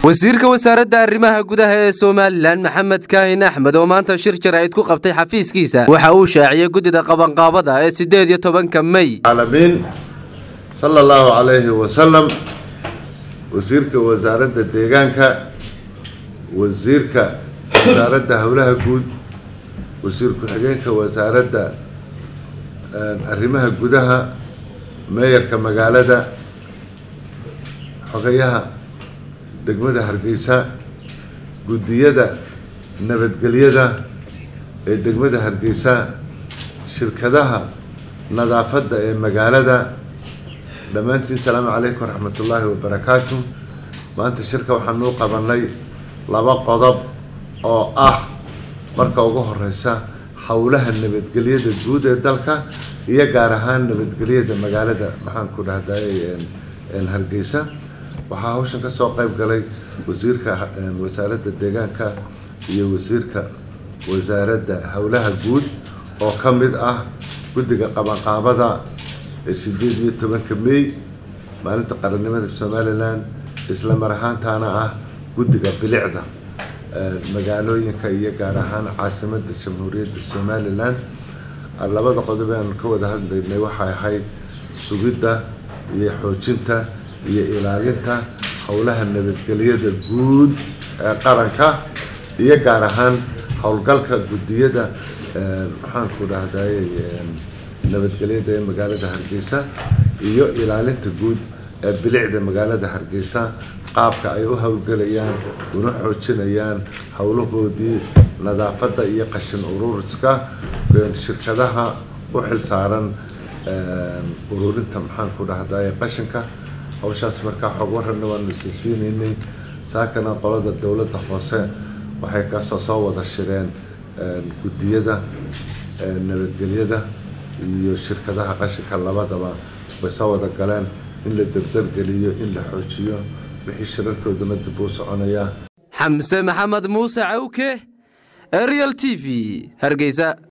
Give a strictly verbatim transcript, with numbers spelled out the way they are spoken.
wasiirka wasaaradda arrimaha gudaha ee Soomaaliland Maxamed Kaahin Axmed oo maanta shir jaraa'id ku qabtay xafiiskiisa waxa uu shaaciyay gudida qabanqaabada ee sideed iyo tobanka May alamin sallallahu alayhi wa sallam wasiirka wasaaradda deegaanka wasiirka wasaaradda hawlaha guud wasiirka xigeenka wasaaradda arrimaha gudaha meeyarka magaalada xogayaha degmada Hargeysa gudiyada nabadgelyada ee degmada Hargeysa shirkadaha nadaafadda ee magaalada dhamaantiin salaamu calaykum waraxmatullaahi wabarakaatuh maanta shirka waxaan u qabanay laba qodob oo ah marka ugu horeysa hawlaha nabadgelyada guud ee dalka iyo gaar ahaan nabadgelyada magaalada maxaan ku dhahday ee Hargeysa waxaa hawshan ka soo qayb galay wasiirka wasaaradda deegaanka iyo wasiirka wasaaradda hawlaha guud oo ka mid ah gudiga qabanqaabada ee sideed iyo tobanka May maalinta qarannimada Soomaaliland isla mar ahaantaana ah gudiga bilicda magaalooyinka iyo gaar ahaan caasimadda jamhuuriyadda Soomaaliland labada qodob ee aan ka wada hadlaynay waxay ahayd sugidda iyo xoojinta iyo ilaalinta hawlaha nabadgelyada guud ee qaranka iyo gaar ahaan hawlgalka gudiyada maxaan ku dhahday nabadgelyada ee magaalada Hargeysa iyo ilaalinta guud ee bilicda magaalada Hargeysa qaabka ay u hawlgalayaan una xoojinayaan hawlahoodii nadaafadda iyo qashin ururiska shirkadaha u xilsaaran ururinta maxaan ku dhahday qashinka hawshaas markaa xog warana waanu siinaynay saakana qolada dawladda hoose waxay ka soo wada shireen gudiyada nabadgelyada iyo shirkadaha qashinka labadaba way soo wada galeen in la dardar geliyo in la xoojiyo wixii shirarkoodana dib u soconaya Xamse Maxamed Muuse Cawke Real T V Hargeysa.